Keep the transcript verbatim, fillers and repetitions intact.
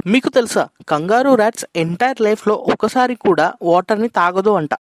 మీకు తెలుసా, kangaroo rats entire లైఫ్లో ఒకసారి కూడా వాటర్ని తాగదు అంట.